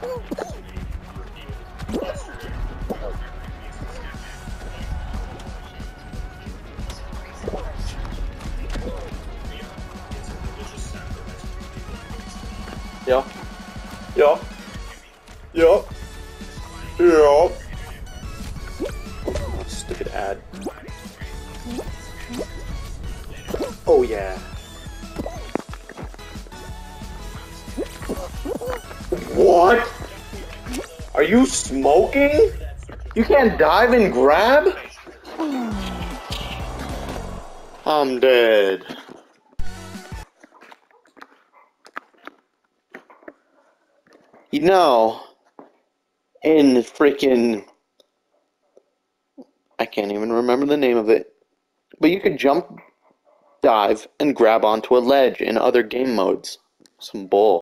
Yeah. Yeah. Yeah. Yeah. Stupid ad. Oh yeah. What? Are you smoking? You can't dive and grab? I'm dead. You know, in freaking... I can't even remember the name of it. But you could jump, dive, and grab onto a ledge in other game modes. Some bull.